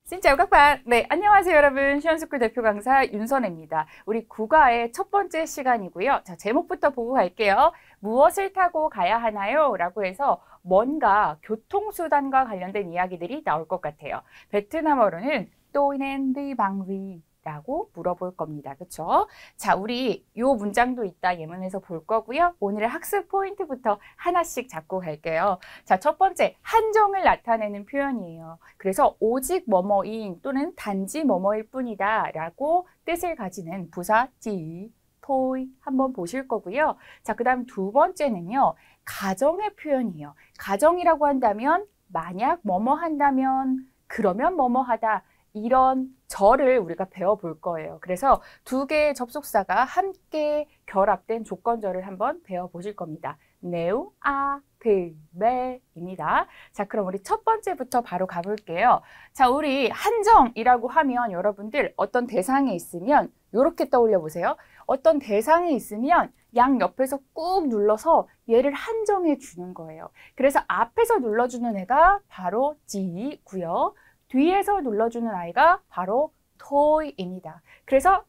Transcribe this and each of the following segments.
Xin chào các bạn. 네, 안녕하세요 여러분. 시원스쿨 대표 강사 윤선혜입니다. 우리 국어의 첫 번째 시간이고요. 자, 제목부터 보고 갈게요. 무엇을 타고 가야 하나요? 라고 해서 뭔가 교통수단과 관련된 이야기들이 나올 것 같아요. 베트남어로는 또이넨디 방위 라고 물어볼 겁니다. 그쵸? 자, 우리 요 문장도 이따 예문에서 볼 거고요. 오늘의 학습 포인트부터 하나씩 잡고 갈게요. 자, 첫 번째, 한정을 나타내는 표현이에요. 그래서 오직 뭐뭐인 또는 단지 뭐뭐일 뿐이다 라고 뜻을 가지는 부사 지, 토이 한번 보실 거고요. 자, 그 다음 두 번째는요. 가정의 표현이에요. 가정이라고 한다면 만약 뭐뭐 한다면 그러면 뭐뭐 하다 이런 절을 우리가 배워볼 거예요. 그래서 두 개의 접속사가 함께 결합된 조건절을 한번 배워보실 겁니다. nếu, a, thì, be입니다. 자, 그럼 우리 첫 번째부터 바로 가볼게요. 자, 우리 한정이라고 하면 여러분들 어떤 대상에 있으면 이렇게 떠올려 보세요. 어떤 대상에 있으면 양 옆에서 꾹 눌러서 얘를 한정해 주는 거예요. 그래서 앞에서 눌러주는 애가 바로 지고요. 뒤에서 눌러주는 아이가 바로 토이입니다. 그래서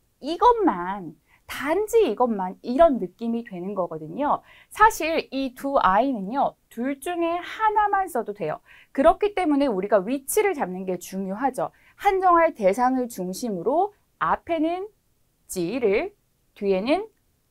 이것만, 단지 이것만 이런 느낌이 되는 거거든요. 사실 이 두 아이는요, 둘 중에 하나만 써도 돼요. 그렇기 때문에 우리가 위치를 잡는 게 중요하죠. 한정할 대상을 중심으로 앞에는 지를, 뒤에는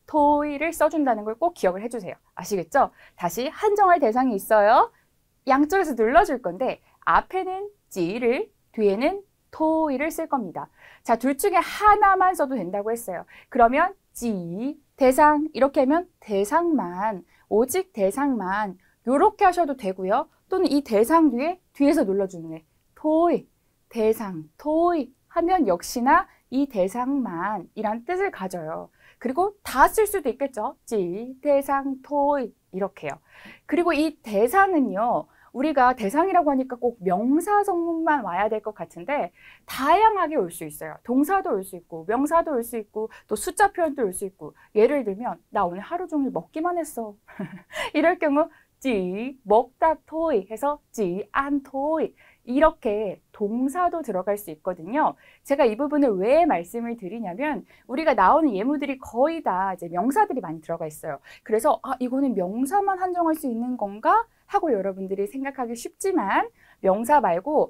토이를 써준다는 걸 꼭 기억을 해주세요. 아시겠죠? 다시 한정할 대상이 있어요. 양쪽에서 눌러줄 건데 앞에는 지를, 뒤에는 토이를 쓸 겁니다. 자, 둘 중에 하나만 써도 된다고 했어요. 그러면 지, 대상 이렇게 하면 대상만, 오직 대상만 이렇게 하셔도 되고요. 또는 이 대상 뒤에서 눌러주는 애 토이, 대상, 토이 하면 역시나 이 대상만 이란 뜻을 가져요. 그리고 다 쓸 수도 있겠죠. 지, 대상, 토이 이렇게요. 그리고 이 대상은요. 우리가 대상이라고 하니까 꼭 명사 성분만 와야 될 것 같은데 다양하게 올 수 있어요. 동사도 올 수 있고 명사도 올 수 있고 또 숫자 표현도 올 수 있고 예를 들면 나 오늘 하루 종일 먹기만 했어. 이럴 경우 지 먹다 토이 해서 지 안 토이 이렇게 동사도 들어갈 수 있거든요. 제가 이 부분을 왜 말씀을 드리냐면 우리가 나오는 예무들이 거의 다 이제 명사들이 많이 들어가 있어요. 그래서 이거는 명사만 한정할 수 있는 건가? 하고 여러분들이 생각하기 쉽지만 명사 말고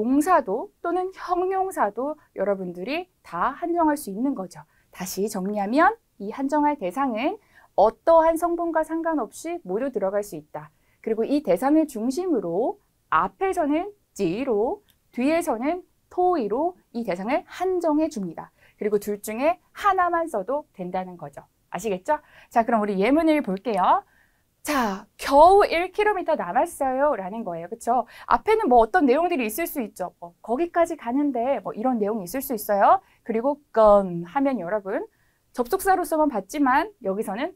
동사도 또는 형용사도 여러분들이 다 한정할 수 있는 거죠. 다시 정리하면 이 한정할 대상은 어떠한 성분과 상관없이 모두 들어갈 수 있다. 그리고 이 대상을 중심으로 앞에서는 지로 뒤에서는 토이로 이 대상을 한정해 줍니다. 그리고 둘 중에 하나만 써도 된다는 거죠. 아시겠죠? 자, 그럼 우리 예문을 볼게요. 자, 겨우 1km 남았어요 라는 거예요. 그쵸? 앞에는 뭐 어떤 내용들이 있을 수 있죠. 거기까지 가는데 뭐 이런 내용이 있을 수 있어요. 그리고 건 하면 여러분 접속사로서만 봤지만 여기서는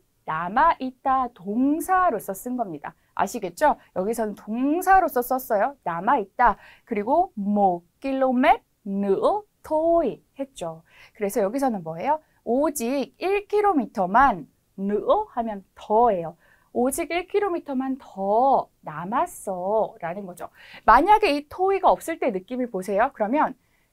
남아있다 동사로서 쓴 겁니다. 아시겠죠? 여기서는 동사로서 썼어요. 남아있다. 그리고 뭐 킬로메트 nữa thôi 했죠. 그래서 여기서는 뭐예요? 오직 1km만 nữa 하면 더예요. 오직 1km만 더 남았어 라는 거죠. 만약에 이 토이가 없을 때 느낌을 보세요. 그러면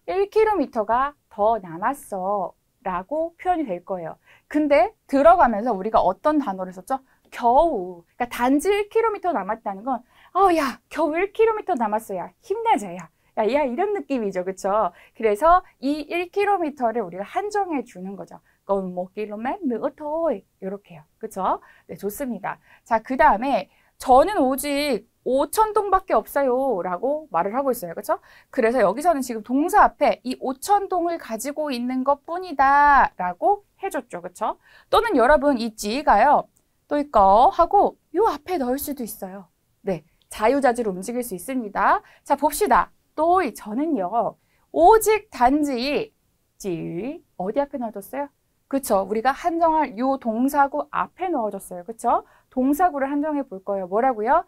1km가 더 남았어 라고 표현이 될 거예요. 근데 들어가면서 우리가 어떤 단어를 썼죠? 겨우. 그러니까 단지 1km 남았다는 건 야, 겨우 1km 남았어. 야, 힘내자. 야, 이런 느낌이죠. 그쵸? 그래서 이 1km를 우리가 한정해 주는 거죠. còn 1km nữa thôi 이렇게요. 그쵸? 네, 좋습니다. 자, 그 다음에 저는 오직 5,000동밖에 없어요 라고 말을 하고 있어요. 그쵸? 그래서 여기서는 지금 동사 앞에 이 5,000동을 가지고 있는 것 뿐이다 라고 해줬죠. 그쵸? 또는 여러분 이 지가요. 또 이거 하고 요 앞에 넣을 수도 있어요. 네, 자유자재로 움직일 수 있습니다. 자, 봅시다. 또 저는요. 오직 단지 지 어디 앞에 넣어줬어요? 그쵸? 우리가 한정할 요 동사구 앞에 넣어줬어요. 그쵸? 동사구를 한정해 볼 거예요. 뭐라고요?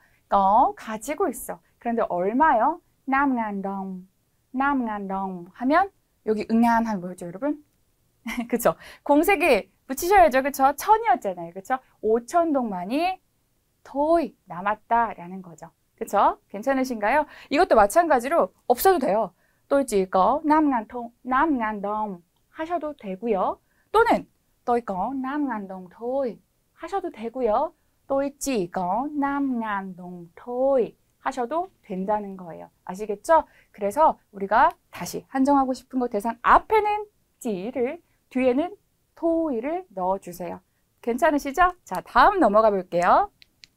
가지고 있어. 그런데 얼마요? 5,000 đồng. 5,000 đồng 하면 여기 응안 하면 뭐였죠, 여러분? 그쵸? 공세기 붙이셔야죠. 그쵸? 1,000이었잖아요. 그쵸? 5,000동만이 토이 남았다라는 거죠. 그쵸? 괜찮으신가요? 이것도 마찬가지로 없어도 돼요. tôi chỉ có 5.000 đồng 하셔도 되고요. 또는 tôi có 5.000 đồng thôi 하셔도 되고요. tôi chỉ có 5.000 đồng thôi 하셔도 된다는 거예요. 아시겠죠? 그래서 우리가 다시 한정하고 싶은 것 대상 앞에는 지를, 뒤에는 토이를 넣어주세요. 괜찮으시죠? 자, 다음 넘어가 볼게요.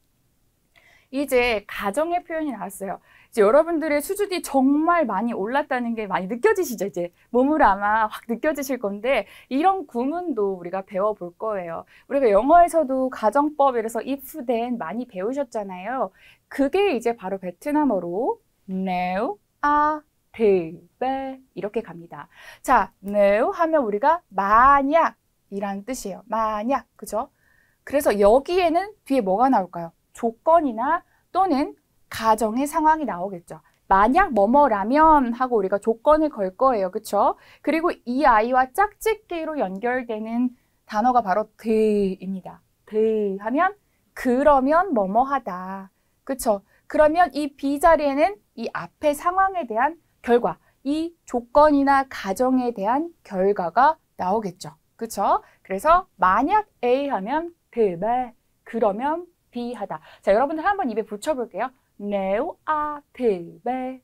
이제 가정의 표현이 나왔어요. 이제 여러분들의 수준이 정말 많이 올랐다는 게 많이 느껴지시죠? 이제 몸으로 아마 확 느껴지실 건데 이런 구문도 우리가 배워볼 거예요. 우리가 영어에서도 가정법, 이래서 if, then 많이 배우셨잖아요. 그게 이제 바로 베트남어로 nếu, a, thì, b 이렇게 갑니다. 자, nếu 하면 우리가 만약이라는 뜻이에요. 만약, 그죠? 그래서 여기에는 뒤에 뭐가 나올까요? 조건이나 또는 가정의 상황이 나오겠죠. 만약 뭐뭐라면 하고 우리가 조건을 걸 거예요. 그쵸? 그리고 이 아이와 짝짓기로 연결되는 단어가 바로 the입니다. the 하면 그러면 뭐뭐 하다. 그쵸? 그러면 이 B 자리에는 이 앞의 상황에 대한 결과, 이 조건이나 가정에 대한 결과가 나오겠죠. 그쵸? 그래서 만약 A 하면 the, 그러면 B 하다. 자, 여러분들 한번 입에 붙여볼게요. nếu A thì B.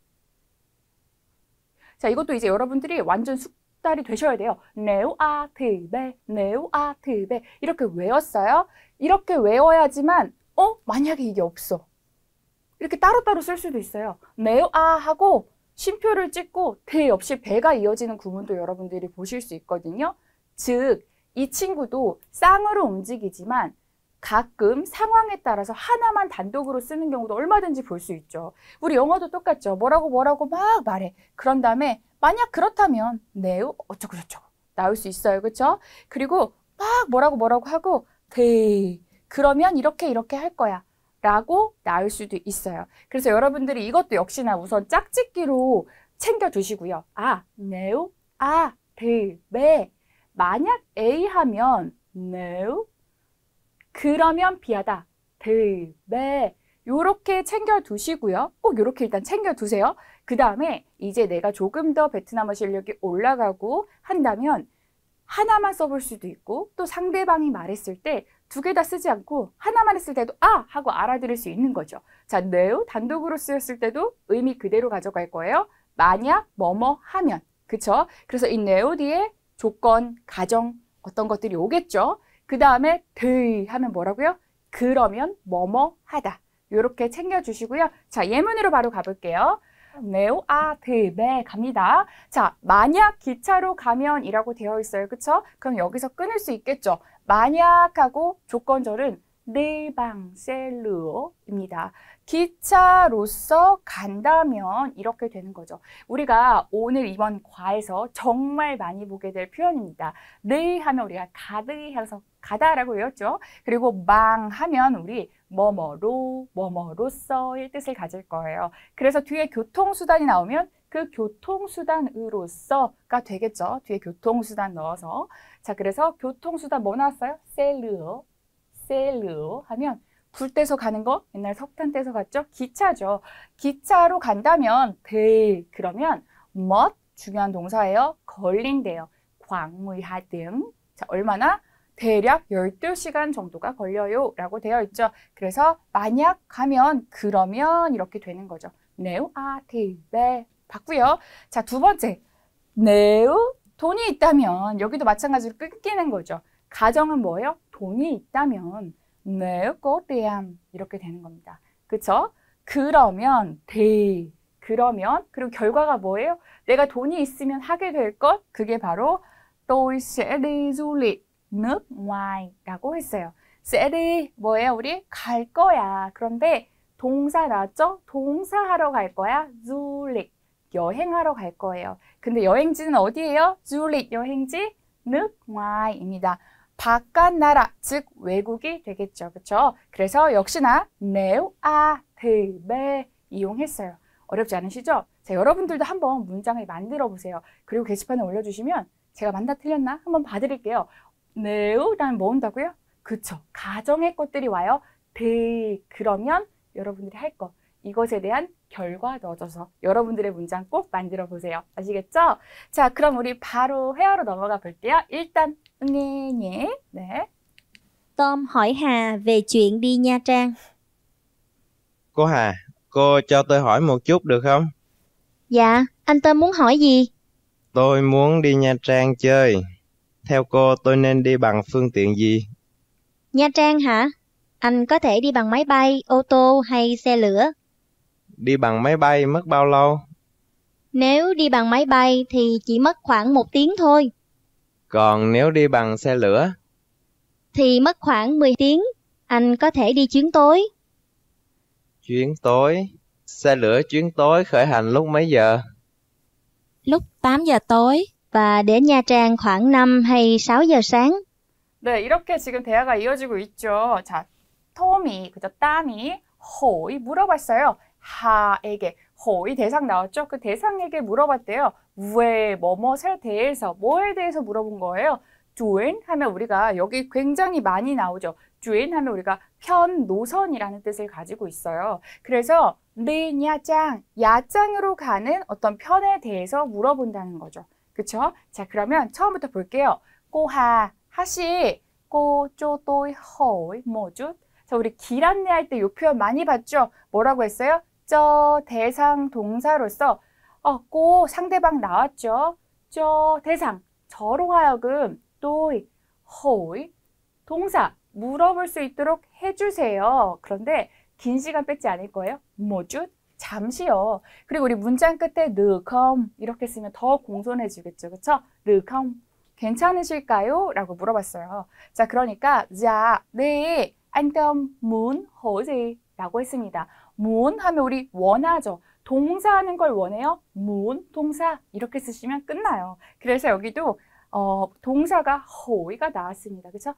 자, 이것도 이제 여러분들이 완전 숙달이 되셔야 돼요. nếu A thì B, nếu A thì B. 이렇게 외웠어요. 이렇게 외워야지만 만약에 이게 없어. 이렇게 따로따로 쓸 수도 있어요. nếu A 하고 쉼표를 찍고 대 없이 배가 이어지는 구문도 여러분들이 보실 수 있거든요. 즉, 이 친구도 쌍으로 움직이지만 가끔 상황에 따라서 하나만 단독으로 쓰는 경우도 얼마든지 볼 수 있죠. 우리 영어도 똑같죠. 뭐라고 막 말해. 그런 다음에 만약 그렇다면 네오 어쩌고 저쩌고 나올 수 있어요. 그렇죠? 그리고 막 뭐라고 하고 네 그러면 이렇게 할 거야 라고 나올 수도 있어요. 그래서 여러분들이 이것도 역시나 우선 짝짓기로 챙겨두시고요. 네오, 네, 만약 A 하면 네오 그러면 B하다. 들, 요렇게 챙겨두시고요. 꼭 요렇게 일단 챙겨두세요. 그 다음에 이제 내가 조금 더 베트남어 실력이 올라가고 한다면 하나만 써볼 수도 있고 또 상대방이 말했을 때 두 개 다 쓰지 않고 하나만 했을 때도 하고 알아들을 수 있는 거죠. 자, 네오 단독으로 쓰였을 때도 의미 그대로 가져갈 거예요. 만약 뭐뭐 하면. 그쵸? 그래서 이 네오 뒤에 조건, 가정 어떤 것들이 오겠죠. 그 다음에 들 하면 뭐라고요? 그러면 뭐뭐 하다. 이렇게 챙겨주시고요. 자, 예문으로 바로 가볼게요. nếu A thì B 갑니다. 자, 만약 기차로 가면 이라고 되어 있어요. 그쵸? 그럼 여기서 끊을 수 있겠죠. 만약하고 조건절은 đi bằng xe lửa 입니다. 기차로서 간다면 이렇게 되는 거죠. 우리가 오늘 이번 과에서 정말 많이 보게 될 표현입니다. 네 하면 우리가 가드 해서 가다라고 외웠죠. 그리고 bằng 하면 우리 뭐뭐로, 뭐뭐로서의 뜻을 가질 거예요. 그래서 뒤에 교통수단이 나오면 그 교통수단으로서가 되겠죠. 뒤에 교통수단 넣어서. 자, 그래서 교통수단 뭐 나왔어요? xe lửa 하면 불 떼서 가는 거 옛날 석탄 떼서 갔죠? 기차죠. 기차로 간다면 그러면 mất 중요한 동사예요. 걸린대요. khoảng 12tiếng. 자, 얼마나? 대략 12시간 정도가 걸려요 라고 되어 있죠. 그래서 만약 가면 그러면 이렇게 되는 거죠. nếu A thì B 봤고요. 자, 두 번째. nếu 돈이 있다면 여기도 마찬가지로 끊기는 거죠. 가정은 뭐예요? 돈이 있다면 nếu có tiền 이렇게 되는 겁니다. 그쵸? 그러면 그러면 그리고 결과가 뭐예요? 내가 돈이 있으면 하게 될 것 그게 바로 tôi sẽ đi du lịch nước ngoài 라고 했어요. sẽ đi 뭐예요? 우리 갈 거야. 그런데 동사 나왔죠? 동사하러 갈 거야. du lịch 여행하러 갈 거예요. 근데 여행지는 어디예요? du lịch 여행지 nước ngoài 입니다. 바깥 나라, 즉 외국이 되겠죠. 그렇죠? 그래서 역시나 nếu A thì B 이용했어요. 어렵지 않으시죠? 자, 여러분들도 한번 문장을 만들어 보세요. 그리고 게시판에 올려주시면 제가 맞나 틀렸나 한번 봐드릴게요. new라는 뭐 온다고요? 그쵸. 가정의 것들이 와요. 그러면 여러분들이 할 거. 이것에 대한 결과 넣어줘서 여러분들의 문장 꼭 만들어 보세요. 아시겠죠? 자, 그럼 우리 바로 회화로 넘어가 볼게요. 일단 nghe nhé. 네. Tom hỏi Hà về chuyện đi Nha Trang. Cô Hà, cô cho tôi hỏi một chút được không? Dạ, anh Tom muốn hỏi gì? Tôi muốn đi Nha Trang chơi. Theo cô, tôi nên đi bằng phương tiện gì? Nha Trang hả? Anh có thể đi bằng máy bay, ô tô hay xe lửa. Đi bằng máy bay mất bao lâu? Nếu đi bằng máy bay thì chỉ mất khoảng 1 tiếng thôi. Còn nếu đi bằng xe lửa? Thì mất khoảng 10 tiếng. Anh có thể đi chuyến tối. Chuyến tối? Xe lửa chuyến tối khởi hành lúc mấy giờ? Lúc 8 giờ tối. Và đến Nha Trang khoảng 5 hay 6 giờ sáng. 네, 이렇게 지금 대화가 이어지고 있죠. 자, 톰이, 그죠? 땀이 호이 물어봤어요. 하에게. 호이 대상 나왔죠? 그 대상에게 물어봤대요. 왜, 뭐뭐에 대해서, 뭐에 대해서 물어본 거예요? 주인 하면 우리가 여기 굉장히 많이 나오죠. 주인 하면 우리가 편, 노선이라는 뜻을 가지고 있어요. 그래서 네 야장, 야장으로 가는 어떤 편에 대해서 물어본다는 거죠. 그쵸? 자, 그러면 처음부터 볼게요. 꼬하, 하시, 꼬쪼또이 허이, 뭐죠? 자, 우리 길 안내할 때 이 표현 많이 봤죠? 뭐라고 했어요? 저 대상 동사로서 꼬 상대방 나왔죠? 저 대상, 저로 하여금 또이, 허이, 동사, 물어볼 수 있도록 해주세요. 그런데 긴 시간 뺏지 않을 거예요. 뭐죠? 잠시요. 그리고 우리 문장 끝에 느컴 이렇게 쓰면 더 공손해지겠죠. 그쵸? 느컴 괜찮으실까요? 라고 물어봤어요. 자, 그러니까 자, 네, 안tom muốn hỏi gì? 라고 했습니다. muốn 하면 우리 원하죠. 동사하는 걸 원해요. muốn 동사 이렇게 쓰시면 끝나요. 그래서 여기도 동사가 hỏi 가 나왔습니다. 그쵸?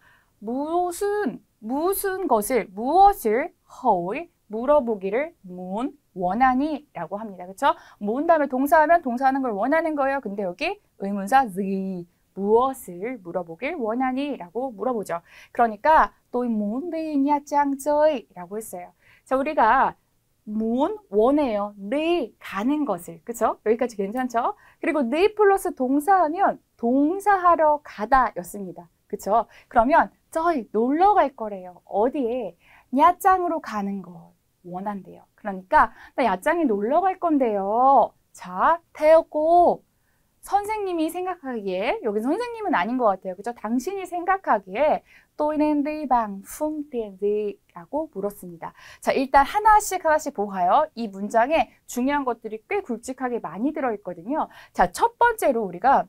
무슨 것을, 무엇을 hỏi, 물어보기를 muốn, 원하니 라고 합니다. 그쵸? muốn 다음에 동사하면 동사하는 걸 원하는 거예요. 근데 여기 의문사 gì, 무엇을 물어보길 원하니 라고 물어보죠. 그러니까 tôi muốn đi Nha Trang chơi 라고 했어요. 자, 우리가 muốn, 원해요. đi, 가는 것을. 그쵸? 여기까지 괜찮죠? 그리고 đi 플러스 동사하면 동사하러 가다 였습니다. 그쵸? 그러면 저희 놀러 갈 거래요. 어디에? 야장으로 가는 거 원한대요. 그러니까 나 야장에 놀러 갈 건데요. 자, 태웠고 선생님이 생각하기에, 여기 선생님은 아닌 것 같아요. 그죠? 당신이 생각하기에 tôi nên đi bằng phương tiện gì? 라고 물었습니다. 자, 일단 하나씩 보아요. 이 문장에 중요한 것들이 꽤 굵직하게 많이 들어있거든요. 자, 첫 번째로 우리가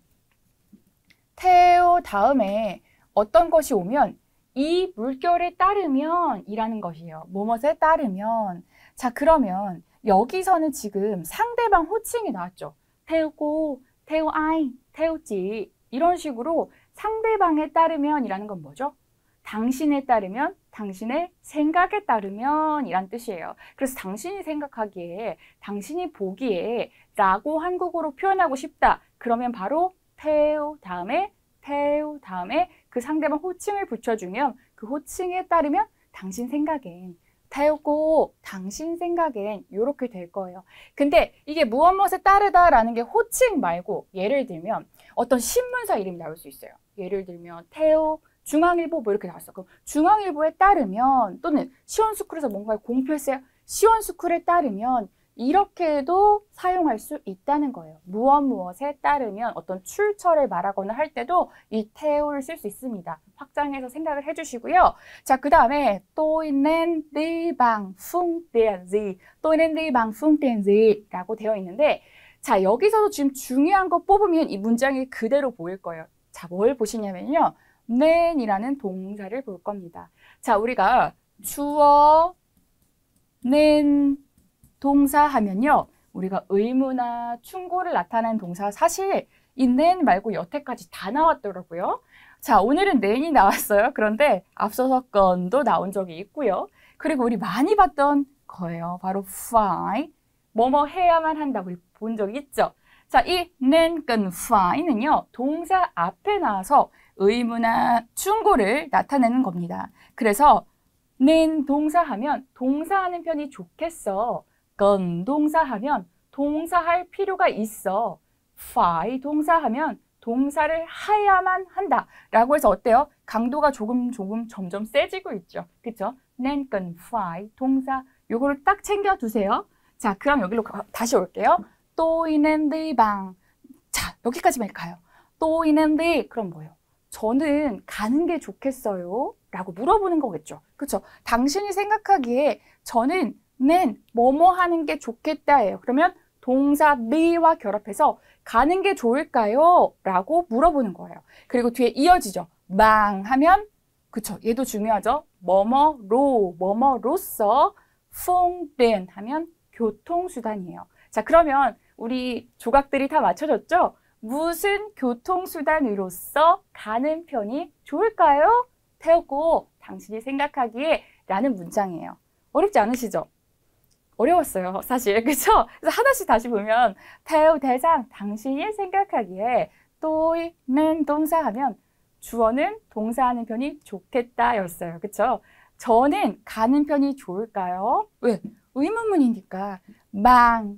태워 다음에 어떤 것이 오면 이 물결에 따르면 이라는 것이에요. 뭐뭐에 따르면. 자, 그러면 여기서는 지금 상대방 호칭이 나왔죠. 태우고, 태우 아이, 태우지 이런 식으로 상대방에 따르면 이라는 건 뭐죠? 당신에 따르면, 당신의 생각에 따르면 이란 뜻이에요. 그래서 당신이 생각하기에, 당신이 보기에 라고 한국어로 표현하고 싶다. 그러면 바로 태우 다음에 그 상대방 호칭을 붙여주면 그 호칭에 따르면 당신 생각엔 태우고 당신 생각엔 이렇게 될 거예요. 근데 이게 무엇에 따르다라는 게 호칭 말고 예를 들면 어떤 신문사 이름이 나올 수 있어요. 예를 들면 태우, 중앙일보 뭐 이렇게 나왔어. 그럼 중앙일보에 따르면 또는 시원스쿨에서 뭔가를 공표했어요. 시원스쿨에 따르면 이렇게도 사용할 수 있다는 거예요. 무엇에 따르면 어떤 출처를 말하거나 할 때도 이 태우를 쓸 수 있습니다. 확장해서 생각을 해주시고요. 자, 그 다음에 tôi nên đi bằng phương tiện gì? tôi nên đi bằng phương tiện gì? 라고 되어 있는데 자, 여기서도 지금 중요한 거 뽑으면 이 문장이 그대로 보일 거예요. 자, 뭘 보시냐면요. nen이라는 동사를 볼 겁니다. 자, 우리가 주어, nen 동사 하면요. 우리가 의무나 충고를 나타내는 동사 사실 이 nen 말고 여태까지 다 나왔더라고요. 자, 오늘은 nen이 나왔어요. 그런데 앞서서 건도 나온 적이 있고요. 그리고 우리 많이 봤던 거예요. 바로 phải, 뭐뭐 해야만 한다. 우리 본 적 있죠? 자, 이 nên, cần, fai는요. 동사 앞에 나와서 의무나 충고를 나타내는 겁니다. 그래서 nên 동사하면 동사하는 편이 좋겠어. cần 동사하면 동사할 필요가 있어. phải 동사하면 동사를 해야만 한다. 라고 해서 어때요? 강도가 조금 점점 세지고 있죠. 그쵸? nên cần phải 동사. 요거를 딱 챙겨두세요. 자, 그럼 여기로 다시 올게요. tôi nên đi bằng. 자, 여기까지만 가요. tôi nên đi. 그럼 뭐예요? 저는 가는 게 좋겠어요. 라고 물어보는 거겠죠. 그쵸? 당신이 생각하기에 저는 nên 뭐뭐 하는 게 좋겠다예요. 그러면 동사 be와 결합해서 가는 게 좋을까요? 라고 물어보는 거예요. 그리고 뒤에 이어지죠. bằng 하면 그쵸? 얘도 중요하죠. 뭐뭐로서 phương tiện 하면 교통수단이에요. 자, 그러면 우리 조각들이 다 맞춰졌죠? 무슨 교통수단으로서 가는 편이 좋을까요? 태우고 당신이 생각하기에 라는 문장이에요. 어렵지 않으시죠? 어려웠어요, 사실. 그쵸? 그래서 하나씩 다시 보면 태우 대상 당신이 생각하기에 또는 동사하면 주어는 동사하는 편이 좋겠다 였어요. 그쵸? 저는 가는 편이 좋을까요? 왜? 의문문이니까 bằng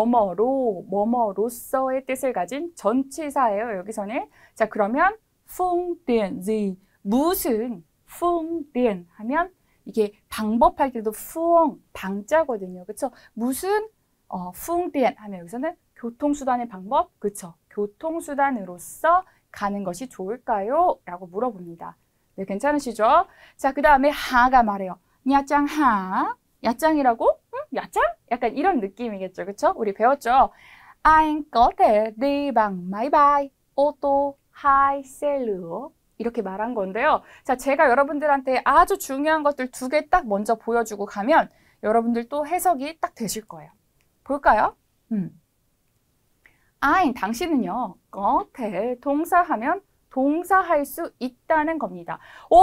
뭐뭐로서의 뜻을 가진 전치사예요. 여기서는. 자, 그러면 phương tiện gì? 무슨 phương tiện 하면 이게 방법할 때도 phương 방자거든요. 그쵸? 무슨 phương tiện 하면 여기서는 교통수단의 방법. 그쵸? 교통수단으로서 가는 것이 좋을까요? 라고 물어봅니다. 네, 괜찮으시죠? 자, 그 다음에 하가 말해요. 야짱 하. 야짱이라고? 응? 야짱? 약간 이런 느낌이겠죠. 그쵸? 우리 배웠죠? Anh có thể đi bằng máy bay, ô tô hay xe lửa. 이렇게 말한 건데요. 자, 제가 여러분들한테 아주 중요한 것들 2개 딱 먼저 보여주고 가면 여러분들 또 해석이 딱 되실 거예요. 볼까요? anh, 당신은요. có thể 동사하면 동사할 수 있다는 겁니다.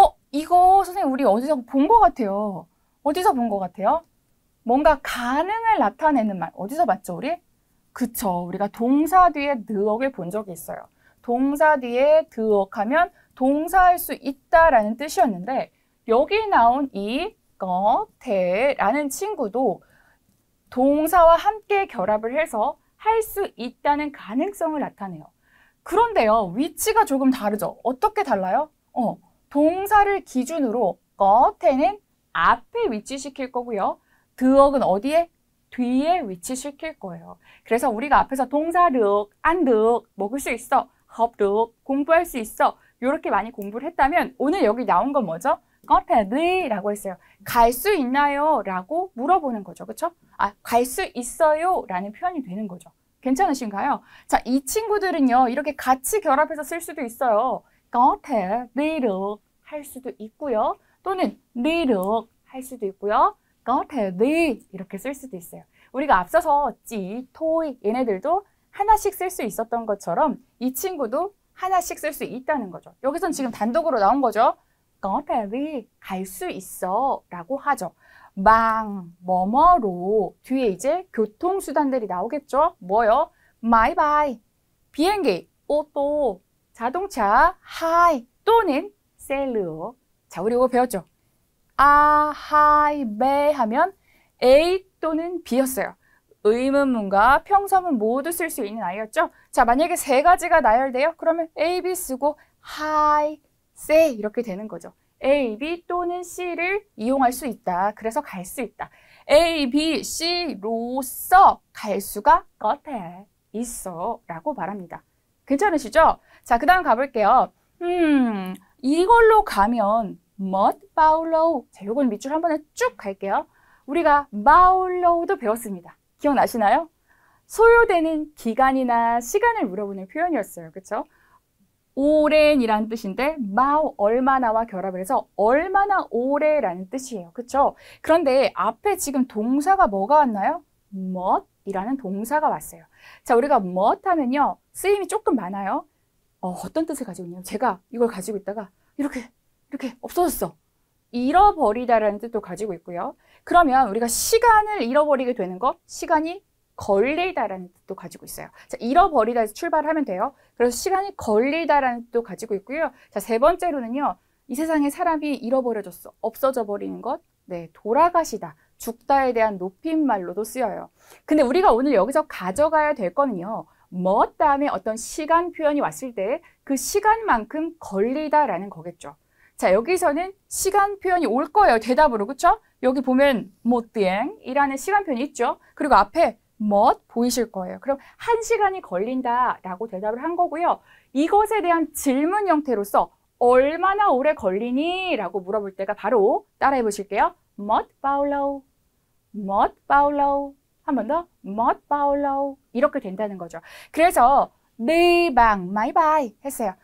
이거 선생님 우리 어디서 본 것 같아요. 어디서 본 것 같아요? 뭔가 가능을 나타내는 말. 어디서 봤죠, 우리? 그쵸. 우리가 동사 뒤에 드억을 본 적이 있어요. 동사 뒤에 드억하면 동사할 수 있다라는 뜻이었는데 여기 나온 이 có thể 라는 친구도 동사와 함께 결합을 해서 할 수 있다는 가능성을 나타내요. 그런데요, 위치가 조금 다르죠. 어떻게 달라요? 동사를 기준으로 có the는 앞에 위치시킬 거고요. 드억은 어디에? 뒤에 위치시킬 거예요. 그래서 우리가 앞에서 동사 được, ăn được, 먹을 수 있어, học được, 공부할 수 있어 이렇게 많이 공부를 했다면 오늘 여기 나온 건 뭐죠? có thể đi 라고 했어요. 갈 수 있나요? 라고 물어보는 거죠. 그렇죠? 갈 수 있어요 라는 표현이 되는 거죠. 괜찮으신가요? 자, 이 친구들은요. 이렇게 같이 결합해서 쓸 수도 있어요. có thể đi được 할 수도 있고요. 또는 đi được 할 수도 있고요. có thể đi 이렇게 쓸 수도 있어요. 우리가 앞서서 찌, 토이 얘네들도 하나씩 쓸 수 있었던 것처럼 이 친구도 하나씩 쓸 수 있다는 거죠. 여기선 지금 단독으로 나온 거죠. có thể đi 갈 수 있어 라고 하죠. bằng 뭐뭐로 뒤에 이제 교통수단들이 나오겠죠. 뭐요? máy bay, 비행기, ô tô, 자동차, hay 또는 xe lửa. 자, 우리 이거 배웠죠? A, hay, B 하면 A 또는 B였어요. 의문문과 평서문 모두 쓸 수 있는 아이였죠? 자, 만약에 3가지가 나열돼요? 그러면 A, B 쓰고 hay, C 이렇게 되는 거죠. A, B 또는 C를 이용할 수 있다. 그래서 갈 수 있다. A, B, C로서 갈 수가 có thể 있어 라고 말합니다. 괜찮으시죠? 자, 그 다음 가볼게요. 이걸로 가면 mất bao lâu? 자, 요건 밑줄 한 번에 쭉 갈게요. 우리가 bao low도 배웠습니다. 기억나시나요? 소요되는 기간이나 시간을 물어보는 표현이었어요. 그렇죠? 오랜이라는 뜻인데 bao 얼마나와 결합을 해서 얼마나 오래라는 뜻이에요. 그렇죠? 그런데 앞에 지금 동사가 뭐가 왔나요? 못이라는 동사가 왔어요. 자, 우리가 못 하면요. 쓰임이 조금 많아요. 어떤 뜻을 가지고 있냐면 제가 이걸 가지고 있다가 이렇게 없어졌어. 잃어버리다라는 뜻도 가지고 있고요. 그러면 우리가 시간을 잃어버리게 되는 것, 시간이 걸리다라는 뜻도 가지고 있어요. 자, 잃어버리다에서 출발하면 돼요. 그래서 시간이 걸리다라는 뜻도 가지고 있고요. 자, 3번째로는요. 이 세상에 사람이 잃어버려졌어. 없어져 버리는 것. 네, 돌아가시다. 죽다에 대한 높임말로도 쓰여요. 근데 우리가 오늘 여기서 가져가야 될 거는요. 뭐 다음에 어떤 시간 표현이 왔을 때 그 시간만큼 걸리다라는 거겠죠. 자, 여기서는 시간 표현이 올 거예요. 대답으로. 그쵸? 여기 보면 못 땡이라는 시간 표현이 있죠. 그리고 앞에 못 보이실 거예요. 그럼 1시간이 걸린다라고 대답을 한 거고요. 이것에 대한 질문 형태로서 얼마나 오래 걸리니? 라고 물어볼 때가 바로 따라해 보실게요. Mất bao lâu? Mất bao lâu? 한 번 더. Mất bao lâu? 이렇게 된다는 거죠. 그래서 đi bằng máy bay 했어요.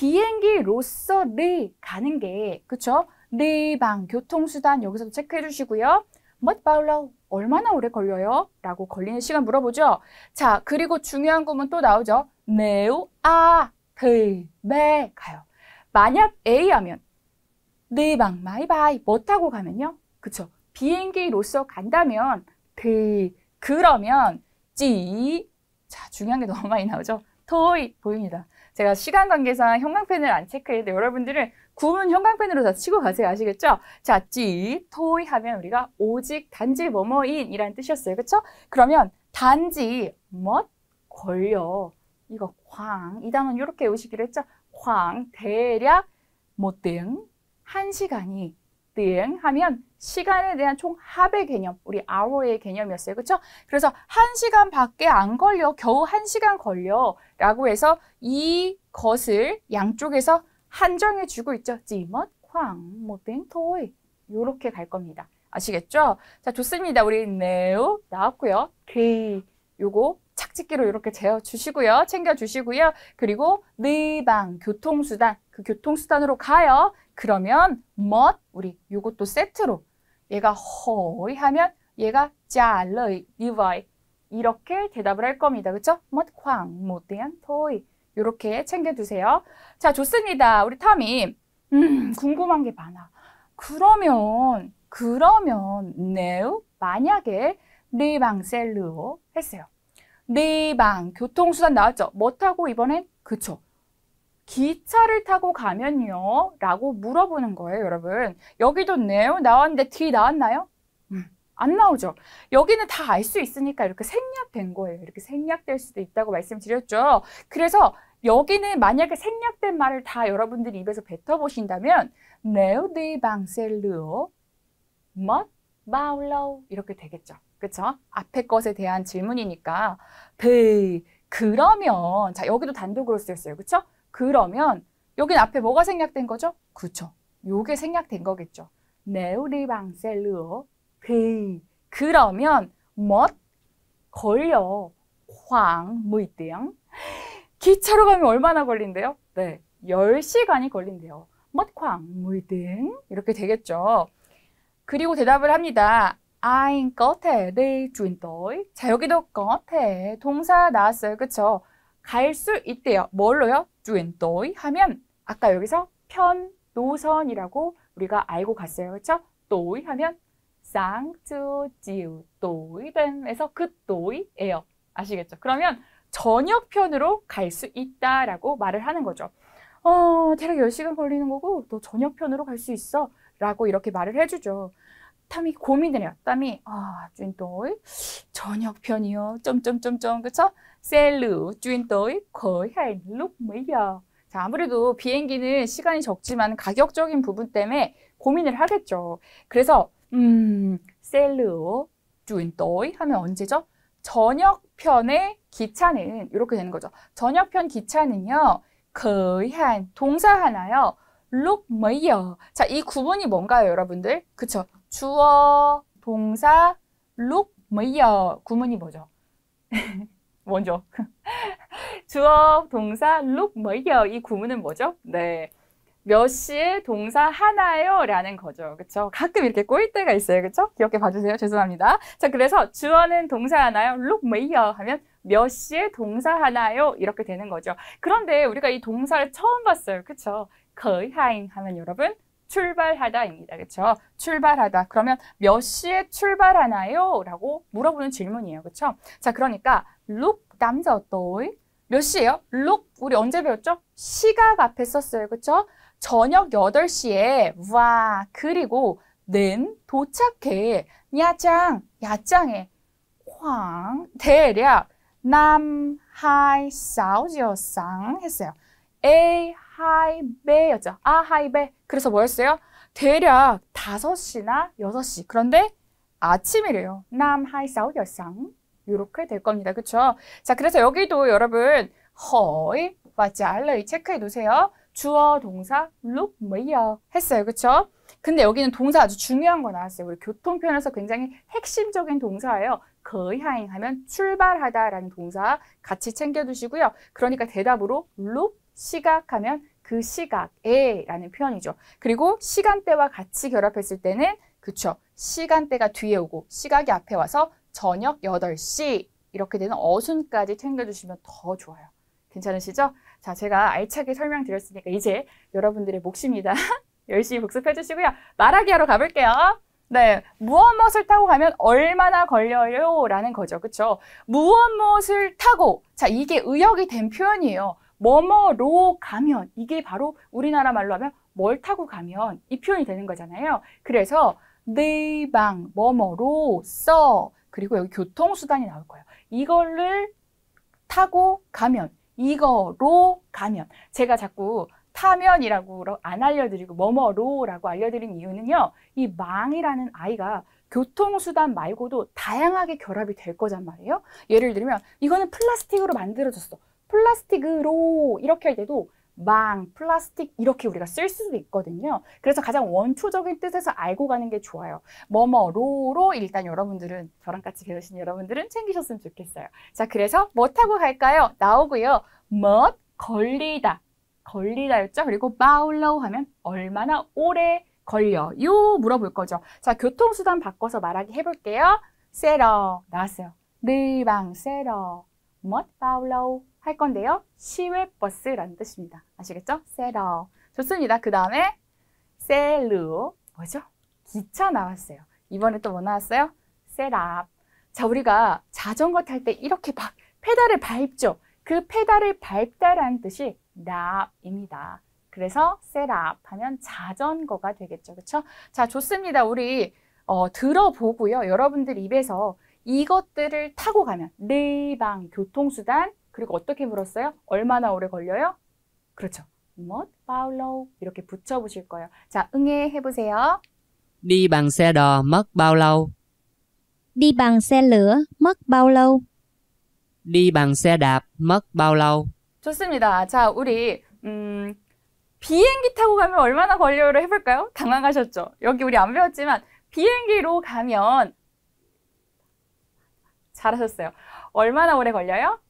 비행기로서 đi 가는 게 그쵸? đi bằng 교통수단 여기서도 체크해 주시고요. Mất bao lâu? 얼마나 오래 걸려요? 라고 걸리는 시간 물어보죠. 자, 그리고 중요한 구문 또 나오죠. Nếu A thì B 가요. 만약 A 하면 đi bằng máy bay 뭐 타고 가면요? 그쵸? 비행기로서 간다면 thì 그러면 chỉ 자, 중요한 게 너무 많이 나오죠. thôi 보입니다. 제가 시간 관계상 형광펜을 안 체크했는데 여러분들은 구문 형광펜으로 다 치고 가세요. 아시겠죠? 자, chỉ thôi 하면 우리가 오직 단지 뭐뭐인 이라는 뜻이었어요. 그쵸? 그러면 단지 뭐 걸려 이거 khoảng 이 단어는 이렇게 외우시기로 했죠? khoảng 대략 một tiếng 1시간이 tiếng 하면 시간에 대한 총 합의 개념, 우리 hour의 개념이었어요. 그렇죠? 그래서 1시간밖에 안 걸려, 겨우 1시간 걸려 라고 해서 이것을 양쪽에서 한정해 주고 있죠. chỉ mất khoảng một tiếng thôi. 이렇게 갈 겁니다. 아시겠죠? 자, 좋습니다. 우리 nếu 나왔고요. thì 요거 착지기로 이렇게 재어주시고요. 챙겨주시고요. 그리고 đi bằng 교통수단, 그 교통수단으로 가요. 그러면 mất 우리 요것도 세트로 얘가 hỏi 하면 얘가 trả lời như vậy 이렇게 대답을 할 겁니다. 그렇죠? mất khoảng một tiếng thôi 이렇게 챙겨두세요. 자, 좋습니다. 우리 타미 궁금한 게 많아. 그러면 nếu 만약에 đi bằng xe lửa 했어요. đi bằng 교통수단 나왔죠? 뭐 타고 이번엔? 그쵸? 기차를 타고 가면요? 라고 물어보는 거예요, 여러분. 여기도 네오 나왔는데 뒤 나왔나요? 안 나오죠. 여기는 다 알 수 있으니까 이렇게 생략된 거예요. 이렇게 생략될 수도 있다고 말씀드렸죠. 그래서 여기는 만약에 생략된 말을 다 여러분들이 입에서 뱉어보신다면 nếu đi bằng xe lửa mất bao lâu 이렇게 되겠죠. 그쵸? 앞에 것에 대한 질문이니까 thì 그러면 자 여기도 단독으로 쓰였어요. 그쵸? 그러면 여긴 앞에 뭐가 생략된 거죠? 그쵸? 요게 생략된 거겠죠. nếu đi bằng xe lửa thì 그러면 mất 걸려 khoảng 10 tiếng 기차로 가면 얼마나 걸린대요? 네, 10시간이 걸린대요. mất khoảng 10 tiếng 이렇게 되겠죠. 그리고 대답을 합니다. Anh có thể đi chuyển tới. 자, 여기도 có thể 동사 나왔어요. 그쵸? 갈 수 있대요. 뭘로요? chuyển tới 하면 아까 여기서 편, 노선이라고 우리가 알고 갔어요. 그쵸? tối 하면 sáng, trưa, chiều, tối, đêm 에서 그 tối 예요. 아시겠죠? 그러면 저녁편으로 갈 수 있다라고 말을 하는 거죠. 대략 10시간 걸리는 거고 너 저녁편으로 갈 수 있어 라고 이렇게 말을 해주죠. 탐이 고민을 해요. 탐이 chuyển tới 저녁편이요. 점점점점 그쵸? xe lửa chuyển tới khởi hành lúc mấy giờ. 자, 아무래도 비행기는 시간이 적지만 가격적인 부분 때문에 고민을 하겠죠. 그래서 xe lửa chuyển tới 하면 언제죠? 저녁편의 기차는 이렇게 되는 거죠. 저녁편 기차는요. khởi hành 동사 하나요. lúc mấy giờ. 자, 이 구분이 뭔가요, 여러분들? 그쵸? 주어, 동사, lúc mấy giờ. 구문이 뭐죠? 먼저. 주어, 동사, lúc mấy giờ. 이 구문은 뭐죠? 네. 몇 시에 동사 하나요? 라는 거죠. 그쵸? 가끔 이렇게 꼬일 때가 있어요. 그쵸? 기억해 봐주세요. 죄송합니다. 자, 그래서 주어는 동사 하나요? lúc mấy giờ 하면 몇 시에 동사 하나요? 이렇게 되는 거죠. 그런데 우리가 이 동사를 처음 봤어요. 그쵸? khởi hành 하면 여러분 출발하다입니다. 그쵸? 출발하다. 그러면 몇 시에 출발하나요? 라고 물어보는 질문이에요. 그쵸? 자, 그러니까 lúc 8giờ tối 몇 시예요? lúc 우리 언제 배웠죠? 시각 앞에 썼어요. 그쵸? 저녁 8시에 와 그리고 는 도착해 야장, 야장에 khoảng 대략 Nam, hai, sáu giờ sáng 했어요. A, hai, B였죠. A, hai, B. 그래서 뭐였어요? 대략 5시나 6시. 그런데 아침이래요. Nam, hai, sáu giờ sáng. 이렇게 될 겁니다. 그쵸? 자, 그래서 여기도 여러분 hỏi và trả lời 체크해 두세요. 주어, 동사, lúc mấy giờ 했어요. 그쵸? 근데 여기는 동사 아주 중요한 거 나왔어요. 우리 교통편에서 굉장히 핵심적인 동사예요. 거행 하면 출발하다라는 동사 같이 챙겨두시고요. 그러니까 대답으로 lúc 시각하면 그 시각에 라는 표현이죠. 그리고 시간대와 같이 결합했을 때는 그쵸. 시간대가 뒤에 오고 시각이 앞에 와서 저녁 8시 이렇게 되는 어순까지 챙겨주시면 더 좋아요. 괜찮으시죠? 자, 제가 알차게 설명드렸으니까 이제 여러분들의 몫입니다. 열심히 복습해 주시고요. 말하기 하러 가볼게요. 네, 무엇을 타고 가면 얼마나 걸려요? 라는 거죠. 그쵸? 무엇을 타고, 자, 이게 의역이 된 표현이에요. 뭐뭐로 가면, 이게 바로 우리나라 말로 하면 뭘 타고 가면 이 표현이 되는 거잖아요. 그래서 네 방, 뭐뭐로 써. 그리고 여기 교통수단이 나올 거예요. 이거를 타고 가면, 이거로 가면. 제가 자꾸 타면이라고 안 알려드리고 뭐뭐로라고 알려드린 이유는요. 이 망이라는 아이가 교통수단 말고도 다양하게 결합이 될 거란 말이에요. 예를 들면 이거는 플라스틱으로 만들어졌어. 플라스틱으로 이렇게 할 때도 망, 플라스틱 이렇게 우리가 쓸 수도 있거든요. 그래서 가장 원초적인 뜻에서 알고 가는 게 좋아요. 뭐뭐로로 일단 여러분들은 저랑 같이 배우신 여러분들은 챙기셨으면 좋겠어요. 자, 그래서 뭐 타고 갈까요? 나오고요. 멋, 걸리다. 걸리다였죠. 그리고 bao 하면 얼마나 오래 걸려요? 물어볼 거죠. 자, 교통수단 바꿔서 말하기 해볼게요. 세러 나왔어요. 네 방 세러 멋 bao 할 건데요. 시외버스라는 뜻입니다. 아시겠죠? 세러. 좋습니다. 그 다음에 셀르 뭐죠? 기차 나왔어요. 이번에 또 뭐 나왔어요? 셋업. 자, 우리가 자전거 탈 때 이렇게 막 페달을 밟죠. 그 페달을 밟다라는 뜻이 납입니다. 그래서 셋업 하면 자전거가 되겠죠. 그렇죠? 자, 좋습니다. 우리 들어보고요. 여러분들 입에서 이것들을 타고 가면 네방 교통수단 그리고 어떻게 물었어요? 얼마나 오래 걸려요? 그렇죠. Mất bao lâu 이렇게 붙여보실 거예요. 자, 응애 해보세요. Đi bằng xe đò mất bao lâu? Đi bằng xe lửa mất bao lâu? Đi bằng xe đạp mất bao lâu? 좋습니다. 자, 우리 비행기 타고 가면 얼마나 걸려요를 해볼까요? 당황하셨죠? 여기 우리 안 배웠지만 비행기로 가면 잘하셨어요. 얼마나 오래 걸려요?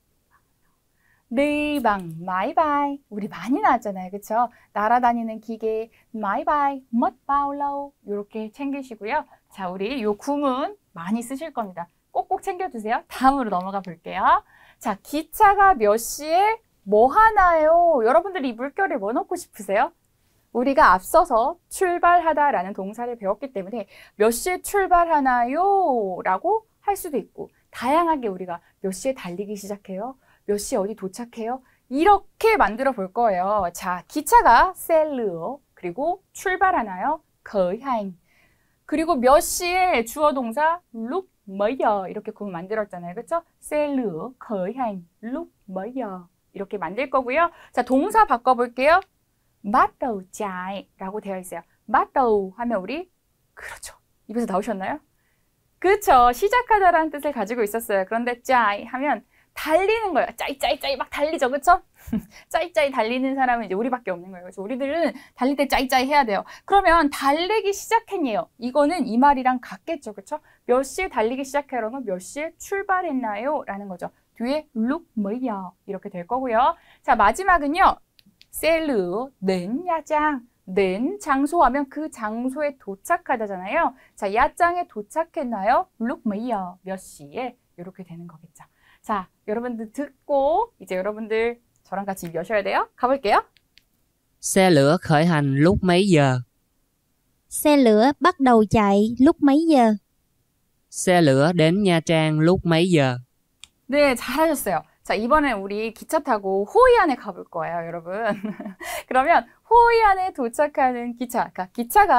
네 방 마이바이 우리 많이 나왔잖아요. 그쵸? 날아다니는 기계 마이바이 mất bao lâu 이렇게 챙기시고요. 자, 우리 요 구문 많이 쓰실 겁니다. 꼭꼭 챙겨주세요. 다음으로 넘어가 볼게요. 자, 기차가 몇 시에 뭐 하나요? 여러분들이 이 물결에 뭐 넣고 싶으세요? 우리가 앞서서 출발하다라는 동사를 배웠기 때문에 몇 시에 출발하나요? 라고 할 수도 있고 다양하게 우리가 몇 시에 달리기 시작해요? 몇 시에 어디 도착해요? 이렇게 만들어 볼 거예요. 자, 기차가 셀르 그리고 출발하나요? 거행 그리고 몇 시에 주어 동사 lúc mấy giờ 이렇게 구문 만들었잖아요. 그렇죠? 셀르 거행 lúc mấy giờ 이렇게 만들 거고요. 자, 동사 바꿔볼게요. bắt đầu chạy 라고 되어 있어요. bắt đầu 하면 우리 그렇죠. 입에서 나오셨나요? 그렇죠. 시작하다라는 뜻을 가지고 있었어요. 그런데 짜이 하면 달리는 거예요. 짜이짜이 막 달리죠. 그렇죠? 짜이짜이 달리는 사람은 이제 우리밖에 없는 거예요. 그래서 우리들은 달릴 때 짜이짜이 해야 돼요. 그러면 달리기 시작했네요. 이거는 이 말이랑 같겠죠. 그렇죠? 몇 시에 달리기 시작해요는 몇 시에 출발했나요? 라는 거죠. 뒤에 lúc mấy giờ 이렇게 될 거고요. 자, 마지막은요. 셀르 đến Nha Trang. đến 장소 하면 그 장소에 도착하다잖아요. 자, 야장에 도착했나요? lúc mấy giờ 몇 시에 이렇게 되는 거겠죠. 자, 여러분들 듣고 이제 여러분들 저랑 같이 여셔야 돼요. 가볼게요. Xe lửa khởi hành lúc mấy giờ? Xe lửa bắt đầu chạy lúc mấy giờ? Xe lửa đến Nha Trang lúc mấy giờ? 네, 잘하셨어요. 자, 이번엔 우리 기차 타고 호이안에 가볼 거예요, 여러분. 그러면 호이안에 도착하는 기차, 그러니까 기차가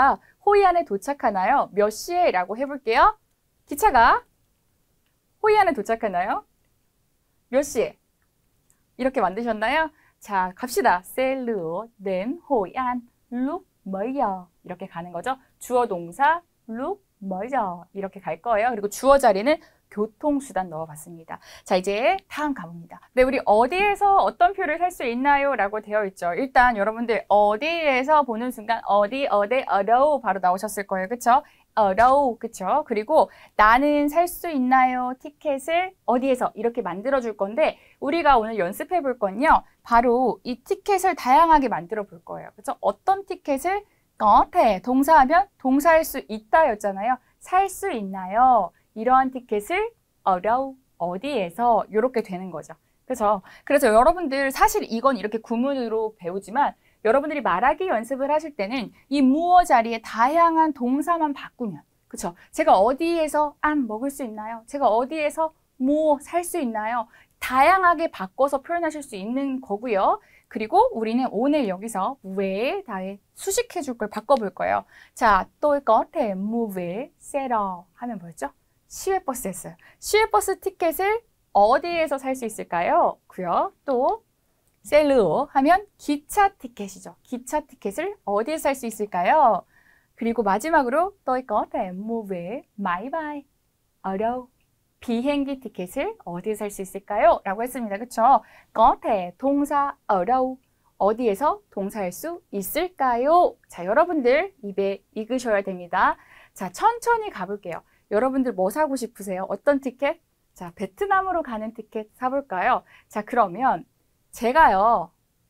호이안에 도착하나요? 몇 시에? 라고 해볼게요. 기차가 호이안에 도착하나요? 몇 시에? 이렇게 만드셨나요? 자, 갑시다. xe lửa đến Hội An lúc mấy giờ? 이렇게 가는 거죠. 주어 동사 lúc mấy giờ 이렇게 갈 거예요. 그리고 주어 자리는 교통수단 넣어봤습니다. 자, 이제 다음 가봅니다. 네, 우리 어디에서 어떤 표를 살 수 있나요? 라고 되어 있죠. 일단 여러분들 어디에서 보는 순간 어디, 어đâu 바로 나오셨을 거예요. 그쵸? 어đâu, 그쵸? 그리고 나는 살 수 있나요? 티켓을 어디에서 이렇게 만들어 줄 건데 우리가 오늘 연습해 볼 건요. 바로 이 티켓을 다양하게 만들어 볼 거예요. 그쵸? 어떤 티켓을 có thể 동사하면 동사할 수 있다 였잖아요. 살 수 있나요? 이러한 티켓을 어đâu, 어디에서 이렇게 되는 거죠. 그렇죠? 그래서 여러분들 사실 이건 이렇게 구문으로 배우지만 여러분들이 말하기 연습을 하실 때는 이 무어 자리에 다양한 동사만 바꾸면 그렇죠? 제가 어디에서 안 먹을 수 있나요? 제가 어디에서 뭐 살 수 있나요? 다양하게 바꿔서 표현하실 수 있는 거고요. 그리고 우리는 오늘 여기서 왜 다에 수식해 줄 걸 바꿔볼 거예요. 자, tôi có thể mua vé xe đò 하면 뭐였죠? 시외버스였어요. 시외버스 티켓을 어디에서 살 수 있을까요? 고요. 또 xe lửa 하면 기차 티켓이죠. 기차 티켓을 어디에서 살 수 있을까요? 그리고 마지막으로 tôi có thể mua vé máy bay ở đâu? 비행기 티켓을 어디에 살 수 있을까요? 라고 했습니다. 그쵸? có thể 동사 ở đâu? 어디에서 동사할 수 있을까요? 자, 여러분들 입에 익으셔야 됩니다. 자, 천천히 가볼게요. 여러분들 뭐 사고 싶으세요? 어떤 티켓? 자, 베트남으로 가는 티켓 사볼까요? 자, 그러면 제가요,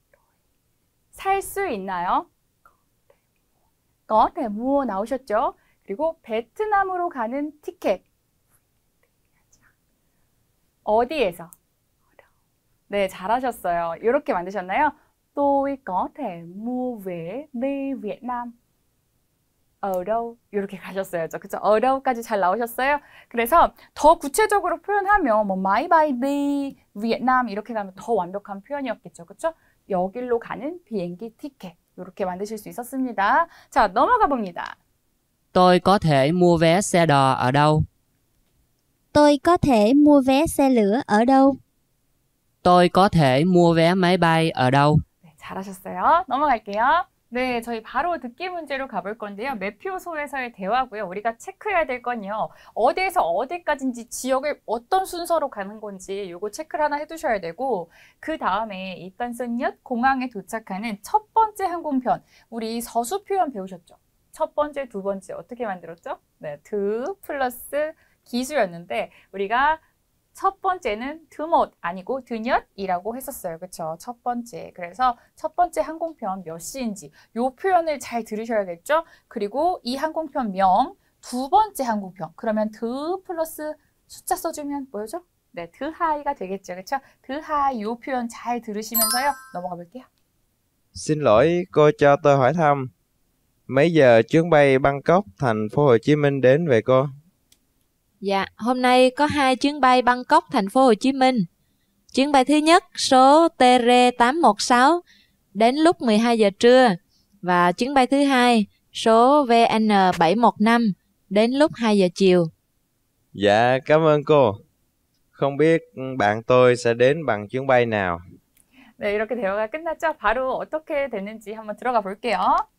살 수 있나요? có thể mua 나오셨죠? 그리고 베트남으로 가는 티켓. 어디에서? 네, 잘하셨어요. 이렇게 만드셨나요? tôi có thể mua vé đi Việt Nam. ở đâu? 이렇게 가셨어요. 그쵸? ở đâu?까지 잘 나오셨어요? 그래서 더 구체적으로 표현하면 뭐 máy bay đi Việt Nam 이렇게 가면 더 완벽한 표현이었겠죠. 그쵸? 여길로 가는 비행기 티켓. 이렇게 만드실 수 있었습니다. 자, 넘어가 봅니다. Tôi có thể mua vé xe đò ở đâu? Tôi có thể mua vé xe lửa ở đâu? Tôi có thể mua vé máy bay ở đâu? 네, 잘하셨어요. 넘어갈게요. 네, 저희 바로 듣기 문제로 가볼 건데요. 매표소에서의 대화고요. 우리가 체크해야 될 건요. 어디에서 어디까지인지 지역을 어떤 순서로 가는 건지 요거 체크를 하나 해두셔야 되고 그 다음에 일단 선엿 공항에 도착하는 첫 번째 항공편 우리 서수 표현 배우셨죠? 첫 번째, 두 번째 어떻게 만들었죠? 네, 드 플러스 기수였는데 우리가 첫 번째는 드못 아니고 드엿이라고 했었어요. 그렇죠? 첫 번째. 그래서 첫 번째 항공편 몇 시인지 요 표현을 잘 들으셔야겠죠? 그리고 이 항공편 명 두 번째 항공편 그러면 드 플러스 숫자 써주면 뭐죠? 네, 드하이가 되겠죠. 그렇죠? 드하이 요 표현 잘 들으시면서요. 넘어가 볼게요. Xin lỗi, cô cho tôi hỏi thăm. Mấy giờ chuyến bay Bangkok, thành phố Hồ Chí Minh đến vậy cô? Dạ, hôm nay có 2 chuyến bay Bangkok, thành phố Hồ Chí Minh. Chuyến bay thứ nhất số TR816 đến lúc 12 giờ trưa và chuyến bay thứ hai số VN715 đến lúc 2 giờ chiều. Dạ, cảm ơn cô. Không biết bạn tôi sẽ đến bằng chuyến bay nào? 네, 이렇게 대화가 끝났죠? 바로 어떻게 됐는지 한번 들어가 볼게요.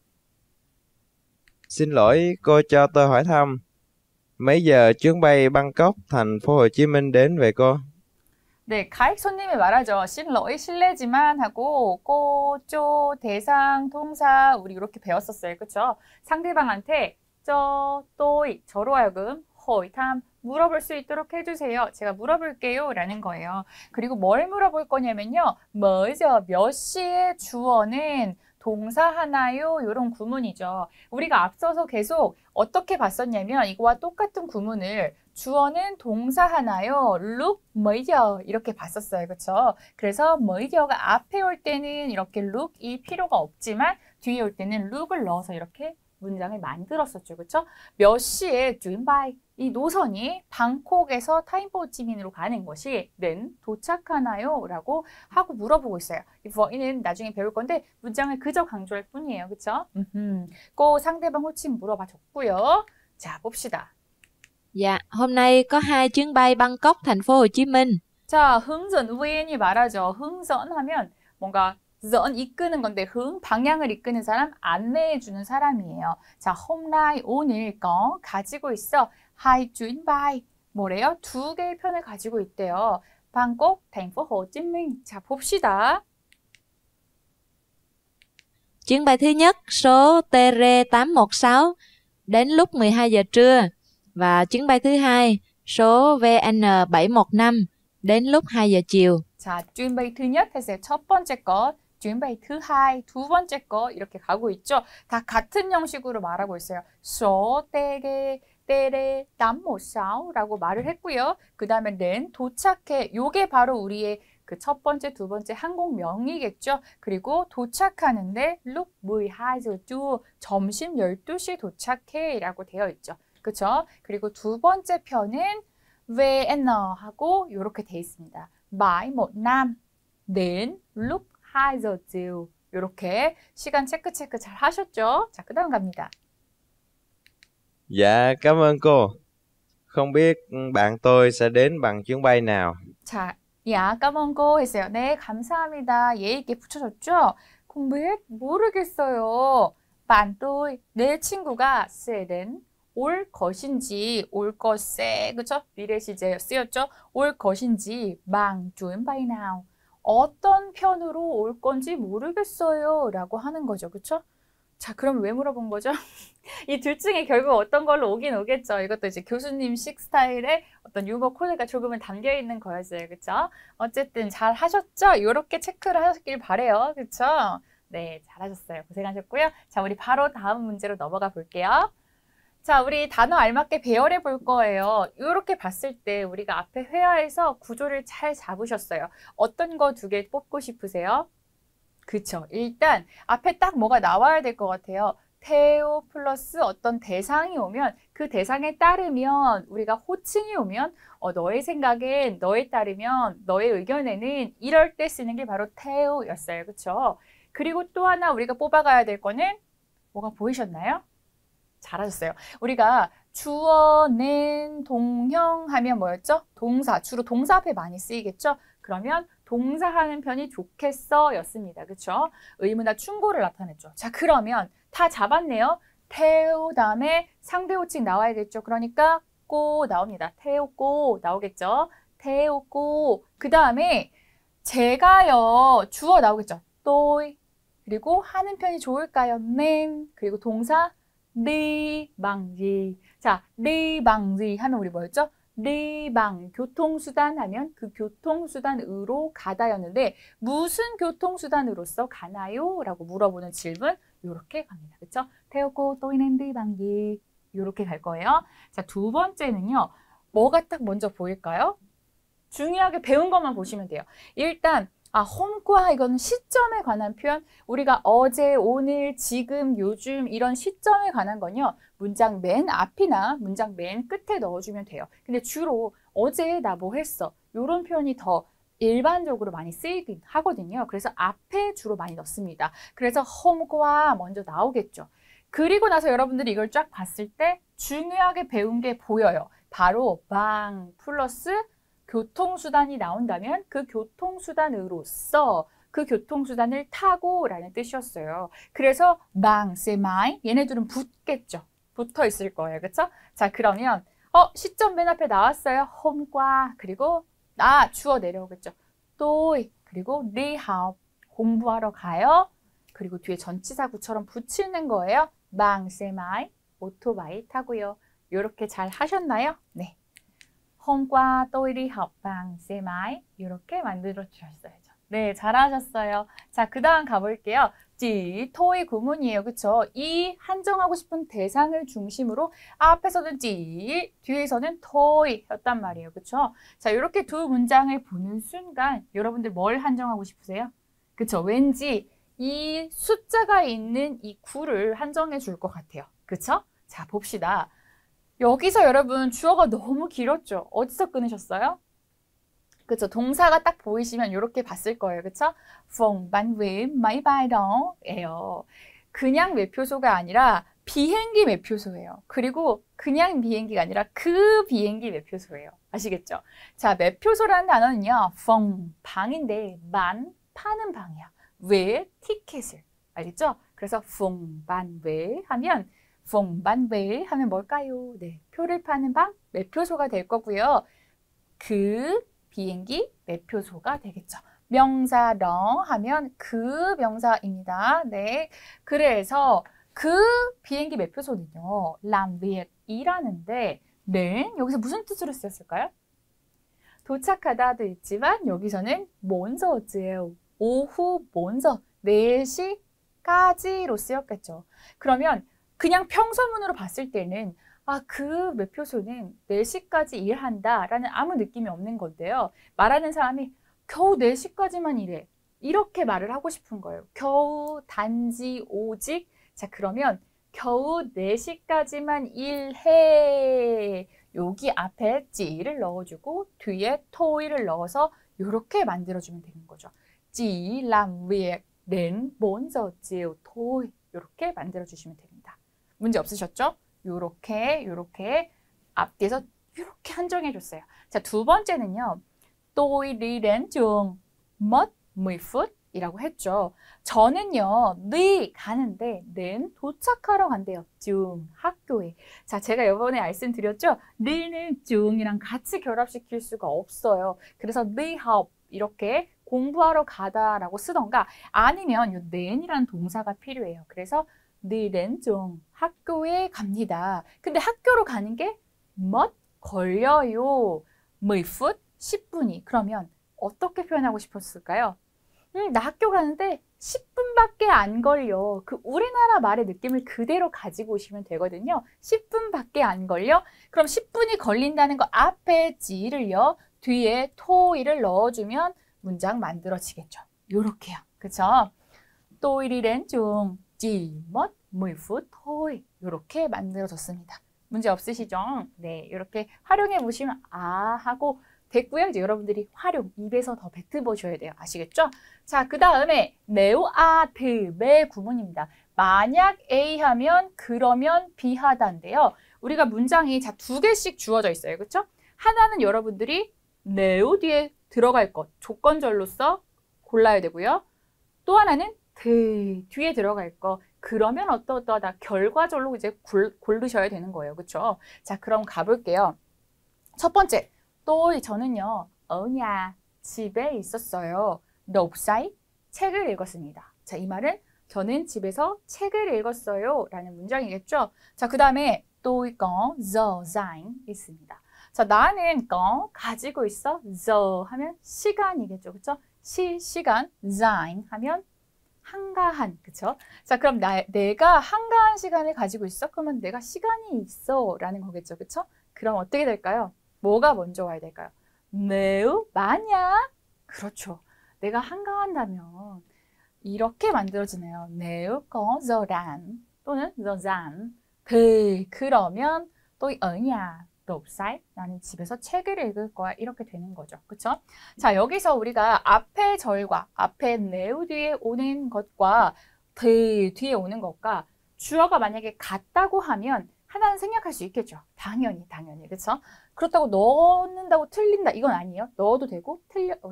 Xin lỗi, cô cho tôi hỏi thăm. Mấy giờ chuyến bay Bangkok, thành phố Hồ Chí Minh đến vậy cô? 네, 가익 손님이 말하죠. 실러이 실례지만 하고 꼬쪼 대상 동사 우리 이렇게 배웠었어요. 그렇죠? 상대방한테 또이 저로 하여금 호이탐 물어볼 수 있도록 해주세요. 제가 물어볼게요 라는 거예요. 그리고 뭘 물어볼 거냐면요. 뭐죠? 몇 시에 주어는 동사 하나요? 이런 구문이죠. 우리가 앞서서 계속 어떻게 봤었냐면 이거와 똑같은 구문을 주어는 동사 하나요? look mấy giờ 이렇게 봤었어요. 그렇죠? 그래서 mấy 저가 앞에 올 때는 이렇게 look이 필요가 없지만 뒤에 올 때는 look을 넣어서 이렇게 문장을 만들었었죠. 그렇죠? 몇 시에 준바이 이 노선이 방콕에서 타임포치민으로 가는 것이는 도착하나요? 라고 하고 물어보고 있어요. 이 for이는 나중에 배울 건데 문장을 그저 강조할 뿐이에요. 그렇죠? 꼭 상대방 호칭 물어봐 줬고요. 자, 봅시다. Dạ, hôm nay có 2 chuyến bay Bangkok thành phố Hồ Chí Minh. 자, 흥선 우엔이 말하죠. 흥선 하면 뭔가 전 이끄는 건데 방향을 이끄는 사람, 안내해 주는 사람이에요. 자, 홈라이 오늘 거 가지고 있어. 하이 준바이 뭐래요? 2개의 편을 가지고 있대요. 방콕, thành phố Hồ Chí Minh. 자, 봅시다. Chuyến bay thứ nhất số TR816 đến lúc 12 giờ trưa và chuyến bay thứ hai số VN715 đến lúc 2 giờ chiều. 자, 준바이 thứ nhất 했어요. 첫 번째 거. 준바이 thứ hai, 두 번째 거 이렇게 가고 있죠. 다 같은 형식으로 말하고 있어요. số TR816라고 말을 했고요. 그 다음에는 도착해. 요게 바로 우리의 그 첫 번째, 두 번째 항공명이겠죠. 그리고 도착하는데 lúc 12 giờ trưa, 점심 12시 도착해 라고 되어 있죠. 그쵸? 그리고 두 번째 편은 VN하고 이렇게 되어 있습니다. 715 đến lúc 2 giờ chiều. 이렇게 시간 체크 잘 하셨죠? 자, 그 다음 갑니다. Dạ, cảm ơn cô. Không biết bạn tôi sẽ đến bằng chuyến bay nào? 자, 야, 까먹고 했어요. 네, 감사합니다. 예의 있게 붙여줬죠? 공부해? 모르겠어요. 반 tôi, 내 친구가 sẽ 올 것인지, 올 것에, 그쵸? 미래 시제 쓰였죠? 올 것인지, bằng chuyến bay nào. 어떤 편으로 올 건지 모르겠어요. 라고 하는 거죠. 그쵸? 자, 그럼 왜 물어본 거죠? 이 둘 중에 결국 어떤 걸로 오긴 오겠죠. 이것도 이제 교수님식 스타일의 어떤 유머 코드가 조금은 담겨 있는 거였어요. 그쵸? 어쨌든 잘 하셨죠? 이렇게 체크를 하셨길 바래요. 그쵸? 네, 잘하셨어요. 고생하셨고요. 자, 우리 바로 다음 문제로 넘어가 볼게요. 자, 우리 단어 알맞게 배열해 볼 거예요. 이렇게 봤을 때 우리가 앞에 회화에서 구조를 잘 잡으셨어요. 어떤 거 2개 뽑고 싶으세요? 그쵸. 일단 앞에 딱 뭐가 나와야 될 것 같아요. 태오 플러스 어떤 대상이 오면 그 대상에 따르면 우리가 호칭이 오면 너의 생각엔 너에 따르면 너의 의견에는 이럴 때 쓰는 게 바로 태오였어요. 그쵸? 그리고 또 하나 우리가 뽑아가야 될 거는 뭐가 보이셨나요? 잘하셨어요. 우리가 주어, 낸, 동형 하면 뭐였죠? 동사. 주로 동사 앞에 많이 쓰이겠죠? 그러면 동사하는 편이 좋겠어 였습니다. 그쵸? 의문과 충고를 나타냈죠. 자, 그러면 다 잡았네요. 태우 다음에 상대 호칭 나와야겠죠. 그러니까 꼬 나옵니다. 태우꼬 나오겠죠. 태우꼬. 그 다음에 제가요. 주어 나오겠죠. 또이. 그리고 하는 편이 좋을까요? 맨. 그리고 동사 đi bằng gì. 자, đi bằng gì 하면 우리 뭐였죠? đi bằng 교통수단 하면 그 교통수단으로 가다였는데 무슨 교통수단으로서 가나요? 라고 물어보는 질문 이렇게 갑니다. 그렇죠? 태우고 또이는 đi bằng gì 이렇게 갈 거예요. 자, 두 번째는요. 뭐가 딱 먼저 보일까요? 중요하게 배운 것만 보시면 돼요. 일단 홈과 이거는 시점에 관한 표현. 우리가 어제, 오늘, 지금, 요즘 이런 시점에 관한 건요. 문장 맨 앞이나 문장 맨 끝에 넣어주면 돼요. 근데 주로 어제 나 뭐 했어? 이런 표현이 더 일반적으로 많이 쓰이긴 하거든요. 그래서 앞에 주로 많이 넣습니다. 그래서 홈과 먼저 나오겠죠. 그리고 나서 여러분들이 이걸 쫙 봤을 때 중요하게 배운 게 보여요. 바로 방 플러스 교통수단이 나온다면 그 교통수단으로서 그 교통수단을 타고 라는 뜻이었어요. 그래서 방, 세마이 얘네들은 붙겠죠. 붙어 있을 거예요. 그쵸? 자, 그러면 시점 맨 앞에 나왔어요. 홈과 그리고 주어 내려오겠죠. 또 그리고 리하업 공부하러 가요. 그리고 뒤에 전치사구처럼 붙이는 거예요. 방, 세마이 오토바이 타고요. 이렇게 잘 하셨나요? 네. hôm qua tôi đi học bằng xe máy 이렇게 만들어 주셨어야죠. 네, 잘하셨어요. 자, 그 다음 가볼게요. 지, 토의 구문이에요. 그쵸? 이 한정하고 싶은 대상을 중심으로 앞에서는 지, 뒤에서는 토이 였단 말이에요. 그쵸? 자, 이렇게 두 문장을 보는 순간 여러분들 뭘 한정하고 싶으세요? 그쵸? 왠지 이 숫자가 있는 이 구를 한정해 줄 것 같아요. 그쵸? 자, 봅시다. 여기서 여러분 주어가 너무 길었죠? 어디서 끊으셨어요? 그쵸? 동사가 딱 보이시면 이렇게 봤을 거예요. 그쵸? Phòng bán vé máy bay đó 예요. 그냥 매표소가 아니라 비행기 매표소예요. 그리고 그냥 비행기가 아니라 그 비행기 매표소예요. 아시겠죠? 자, 매표소라는 단어는요. phòng, 방인데 만, 파는 방이야. 왜? 티켓을. 알겠죠? 그래서 phòng bán vé 하면 phòng bán vé 하면 뭘까요? 네, 표를 파는 방, 매표소가 될 거고요. 그 비행기 매표소가 되겠죠. 명사 러 하면 그 명사입니다. 네, 그래서 그 비행기 매표소는요. làm việc, 일하는데 는 여기서 무슨 뜻으로 쓰였을까요? 도착하다도 있지만 여기서는 먼저지요. 오후 먼저 4시까지로 쓰였겠죠. 그러면 그냥 평서문으로 봤을 때는 그 매표소는 4시까지 일한다라는 아무 느낌이 없는 건데요. 말하는 사람이 겨우 4시까지만 일해. 이렇게 말을 하고 싶은 거예요. 겨우, 단지, 오직. 자, 그러면 겨우 4시까지만 일해. 여기 앞에 지를 넣어주고 뒤에 토이를 넣어서 이렇게 만들어주면 되는 거죠. Chỉ làm việc đến 4 chiều thôi. 이렇게 만들어주시면 됩니다. 문제 없으셨죠? 요렇게 앞뒤에서 이렇게 한정해줬어요. 자, 두 번째는요. Tôi đi đến trường mất 10 phút 이라고 했죠. 저는요, 네 가는데 는 도착하러 간대요. 중 학교에. 자, 제가 이번에 말씀드렸죠. 네는 중이랑 같이 결합시킬 수가 없어요. 그래서 네 học 이렇게 공부하러 가다라고 쓰던가 아니면 요 nen이라는 동사가 필요해요. 그래서 네 đến 중 학교에 갑니다. 근데 학교로 가는 게 mất 걸려요. 10 phút 10분이. 그러면 어떻게 표현하고 싶었을까요? 나 학교 가는데 10분밖에 안 걸려. 그 우리나라 말의 느낌을 그대로 가지고 오시면 되거든요. 10분밖에 안 걸려? 그럼 10분이 걸린다는 거 앞에 지를요. 뒤에 토이를 넣어주면 문장 만들어지겠죠. 요렇게요. 그쵸? Tôi đi đến trường chỉ mất 10 phút thôi. 요렇게 만들어졌습니다. 문제 없으시죠? 네, 이렇게 활용해 보시면 하고 됐고요. 이제 여러분들이 활용, 입에서 더 뱉어보셔야 돼요. 아시겠죠? 자, 그 다음에 nếu A thì B 구문입니다. 만약 A 하면 그러면 B 하다인데요. 우리가 문장이 자, 2개씩 주어져 있어요. 그렇죠? 하나는 여러분들이 nếu 뒤에 들어갈 것, 조건절로서 골라야 되고요. 또 하나는 thì 뒤에 들어갈 거, 그러면 어떠하다 결과절로 이제 고르셔야 되는 거예요. 그렇죠? 자, 그럼 가볼게요. 첫 번째. 또 저는요, ở nhà, 집에 있었어요. đọc sách, 책을 읽었습니다. 자, 이 말은 저는 집에서 책을 읽었어요. 라는 문장이겠죠. 자, 그 다음에 tôi có giờ rảnh 있습니다. 자, 나는 có, 가지고 있어. giờ 하면 시간이겠죠. 그쵸? 시간, rảnh 하면 한가한. 그쵸? 자, 그럼 내가 한가한 시간을 가지고 있어? 그러면 내가 시간이 있어. 라는 거겠죠. 그쵸? 그럼 어떻게 될까요? 뭐가 먼저 와야 될까요? nếu, 만약. 그렇죠. 내가 한가한다면 이렇게 만들어지네요. nếu có giờ rảnh 또는 giờ rảnh thì 그러면 tôi ở nhà đọc sách. 나는 집에서 책을 읽을 거야. 이렇게 되는 거죠. 그렇죠? 자, 여기서 우리가 앞에 절과 앞에 nếu 뒤에 오는 것과 thì 뒤에 오는 것과 주어가 만약에 같다고 하면 하나는 생략할 수 있겠죠. 당연히. 그렇죠? 그렇다고 넣는다고 틀린다. 이건 아니에요. 넣어도 되고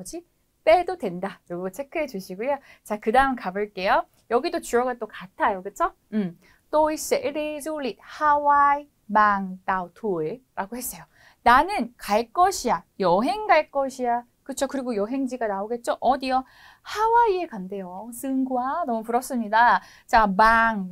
빼도 된다. 이거 체크해 주시고요. 자, 그 다음 가볼게요. 여기도 주어가 또 같아요. 그렇죠? Tôi sẽ đi du lịch Hawaii bằng tàu thủy 라고 했어요. 나는 갈 것이야. 여행 갈 것이야. 그렇죠? 그리고 여행지가 나오겠죠? 어디요? 하와이에 간대요. 승구아 너무 부럽습니다. 자, 방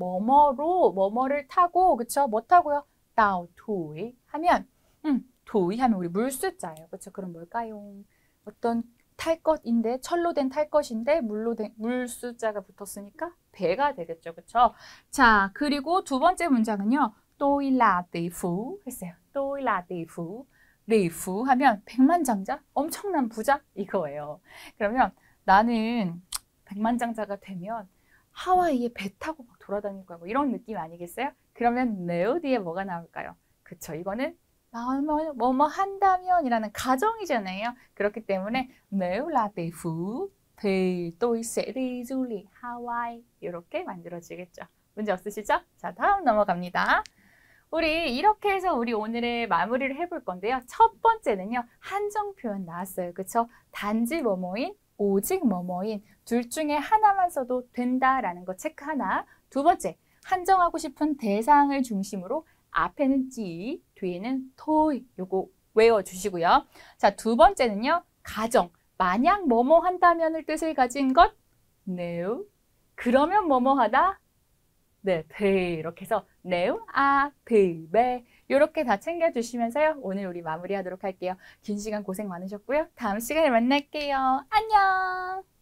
뭐뭐를 타고 그렇죠? 뭐 타고요? tàu thủy 하면 thủy 하면 우리 물수자예요. 그렇죠? 그럼 뭘까요? 어떤 탈 것인데 철로 된 탈 것인데 물로 된 물수자가 붙었으니까 배가 되겠죠. 그렇죠? 자, 그리고 두 번째 문장은요. tôi là tỷ phú 했어요. tôi là tỷ phú. tỷ phú 하면 백만장자, 엄청난 부자 이거예요. 그러면 나는 백만장자가 되면 하와이에 배 타고 막 돌아다닐 거야. 뭐 이런 느낌 아니겠어요? 그러면 nếu 뒤에 뭐가 나올까요? 그쵸, 이거는 뭐뭐 한다면 이라는 가정이잖아요. 그렇기 때문에 nếu là tỷ phú thì tôi sẽ đi du lịch Hawaii 이렇게 만들어지겠죠. 문제 없으시죠? 자, 다음 넘어갑니다. 우리 이렇게 해서 우리 오늘의 마무리를 해볼 건데요. 첫 번째는요. 한정 표현 나왔어요. 그쵸? 단지 뭐뭐인, 오직 뭐뭐인 둘 중에 하나만 써도 된다라는 거 체크 하나. 두 번째, 한정하고 싶은 대상을 중심으로 앞에는 지, 뒤에는 토이 요거 외워주시고요. 자, 두 번째는요. 가정, 만약 뭐뭐 한다면을 뜻을 가진 것 nếu, 그러면 뭐뭐 하다 네, thì 이렇게 해서 nếu A thì B 이렇게 다 챙겨주시면서요. 오늘 우리 마무리하도록 할게요. 긴 시간 고생 많으셨고요. 다음 시간에 만날게요. 안녕.